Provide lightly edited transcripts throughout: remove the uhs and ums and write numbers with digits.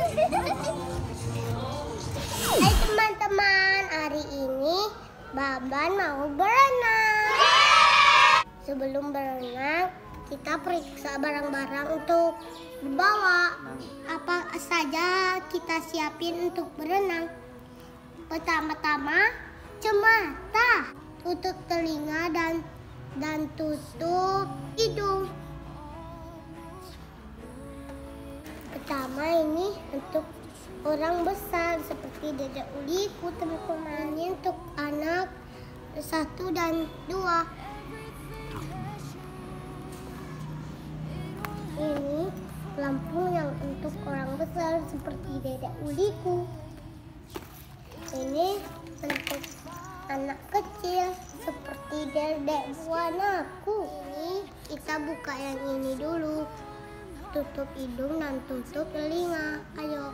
Hai teman-teman, hari ini Baban mau berenang. Sebelum berenang, kita periksa barang-barang untuk dibawa. Apa saja kita siapin untuk berenang? Pertama-tama, kacamata, tutup telinga dan tutup hidung. Pertama ini untuk orang besar seperti dedek uliku, teman-teman. Ini untuk anak 1 dan 2. Ini lampu yang untuk orang besar seperti dedek uliku. Ini untuk anak kecil seperti dedek buanaku. Ini kita buka yang ini dulu. Tutup hidung dan tutup telinga. Ayo.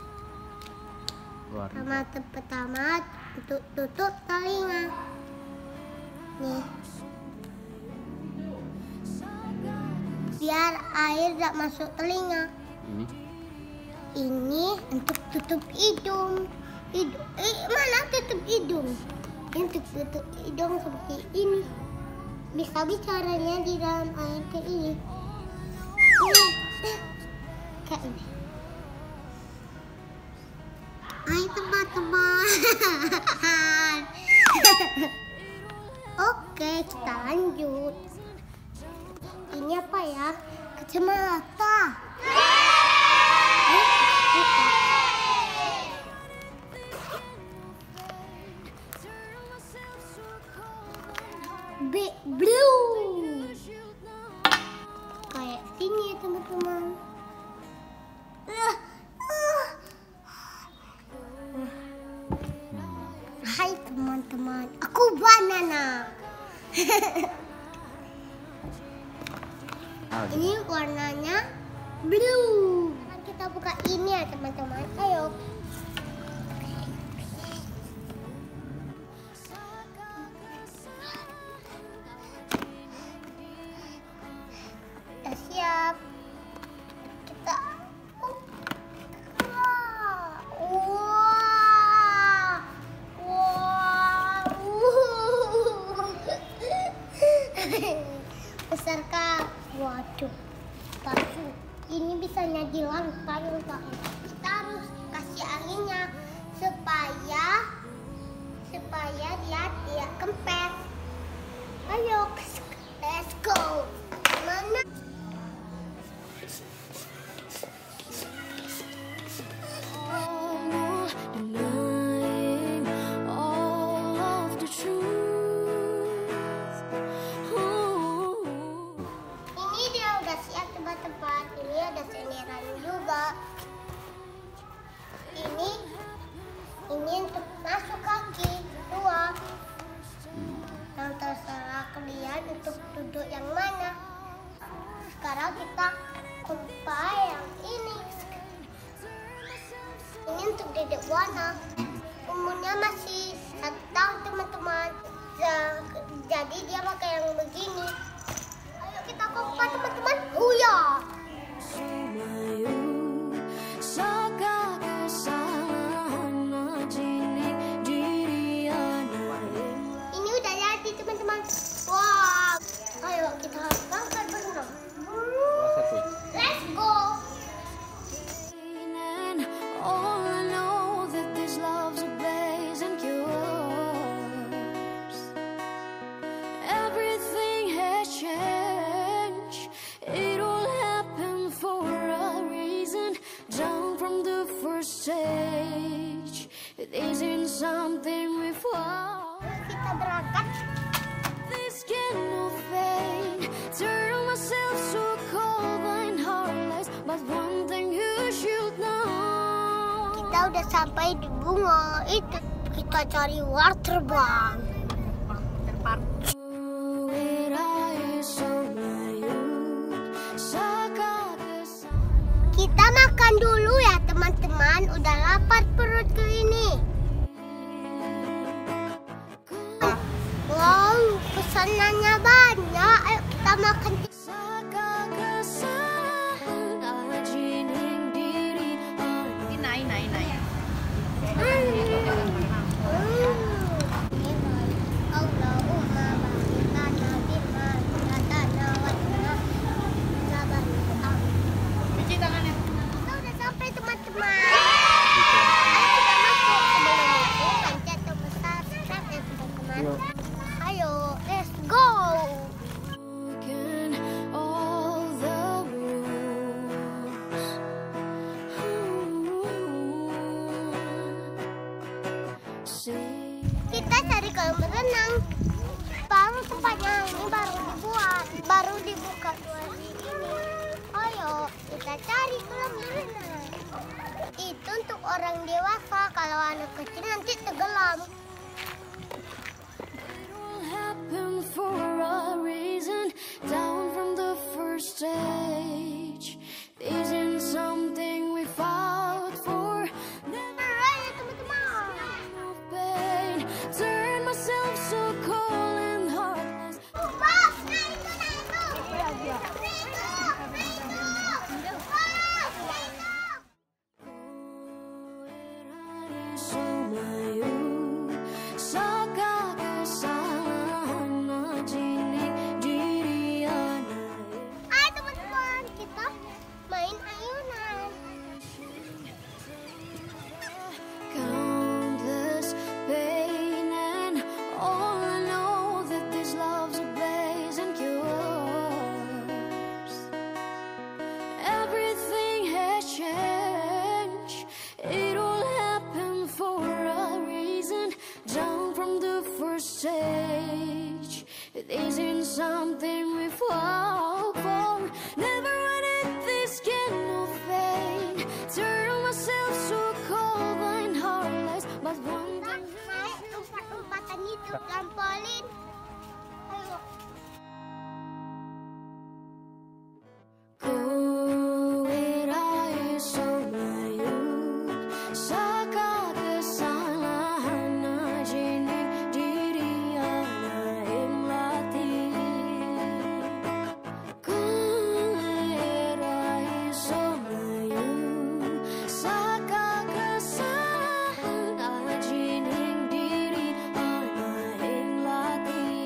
Pertama tutup telinga. Nih. Biar air tidak masuk telinga. Ini untuk tutup hidung. Mana tutup hidung? Untuk tutup hidung seperti ini. Bisa bicaranya di dalam air kayak ini. Kayak ini. Hai teman-teman. Oke, kita lanjut. Ini apa ya? Kacamata. Blue. Kayak sini ya teman-teman. Hai teman-teman, aku banana. Ini warnanya blue. Kita buka ini ya teman-teman. Ayo. Kita siap. Kita besarkah? Waduh, palsu. Ini bisanya di lantai enggak? Kita harus kasih anginnya supaya dia tidak kempes. Ayo, let's go. Mana? Tempat ini ada senderan juga. Ini untuk masuk kaki 2. Yang terserah kalian untuk duduk yang mana. Sekarang kita pakai yang ini. Ini untuk dedek buana. Umurnya masih 1 tahun teman-teman. Jadi dia pakai yang begini. Ayo kita kompak teman-teman. Huya. Ini udah jadi teman-teman. Wow. Ayo kita bangkit berenang. Let's go. It isn't something we fall. Kita berangkat. This cannot fade. Turn myself so cold and heartless. But one thing you should know. Kita udah sampai di bunga itu. Kita cari waterbank. Kita makan dulu ya teman-teman. Udah lapar perutku ini. Wow, pesanannya banyak. Ayo kita makan. tempatnya ini baru dibuat, baru dibuka 2 hari ini. Ayo kita cari kolam berenang. Itu untuk orang dewasa, kalau anak kecil nanti tenggelam. Happen for a reason. Down from the first stage, isn't something we fought for. Never Ayo teman-teman. of pain. Turn myself so cold and heartless. Bos, nah itu. Sumayu, saka kesalahan najinik diri anak. Ayo teman-teman, kita main ayunan. Countless pain and all I know that this love's a blaze and cures. Everything has changed. It all happened for a reason. Down from the first stage, it isn't something we fought for. Never wanted this kind of pain. Turn myself so cold and heartless. But one thing Naik empat-empatan itu, lampolin. Ayo. Kuwirai sumayu, saka kesalahan najinik diri anak ing latih. Kuwirai sumayu, saka kesalahan najinik diri anak ing latih.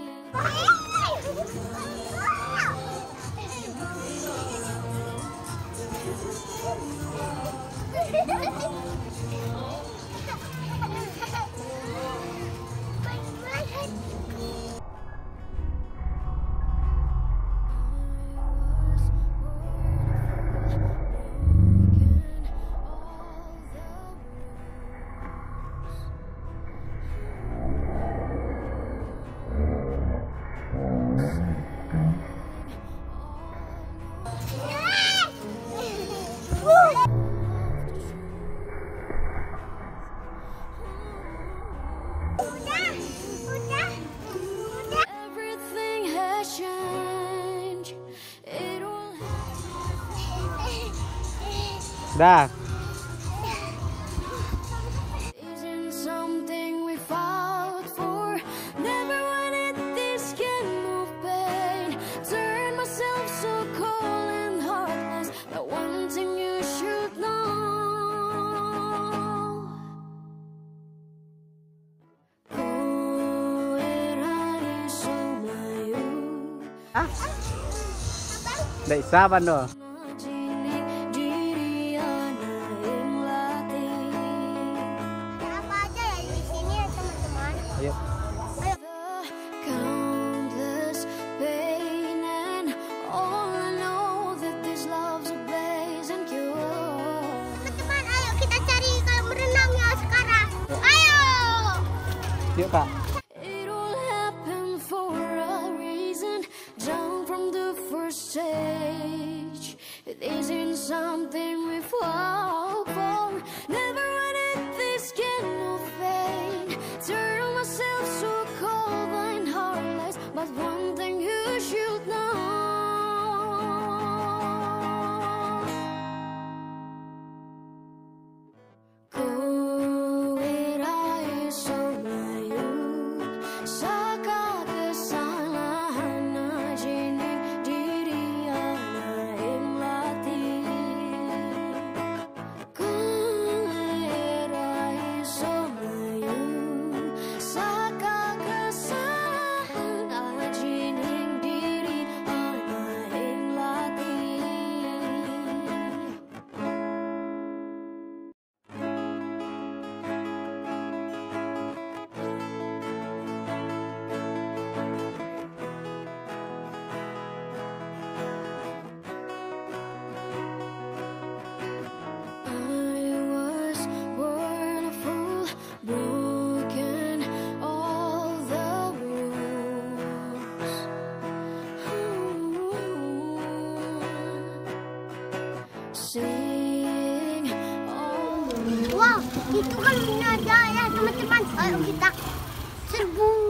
Everything has changed. It all Dah. isn't something we fought for. Never wanted this kind of pain. Turn myself so cold and heartless. But one thing you should know. Kuwirai sumayu, Ah, nggak isaban doh. najinik diri anak ing latih. Apa aja ya di sini ya teman-teman. Ayo. The countless pain and all I know that this love's a blaze and cure. Teman-teman, ayo kita cari kolam renangnya sekarang. Ayo. Yuk kak. It all happened for a reason. Down from the first stage, it isn't something we fought for. Never wanted this kind of pain. Turn myself so cold and heartless. But one thing you should know. Kuwirai sumayu, saka kesalahan najinik diri anak ing latih. Itu kan ada ya teman-teman. Ayo kita serbu.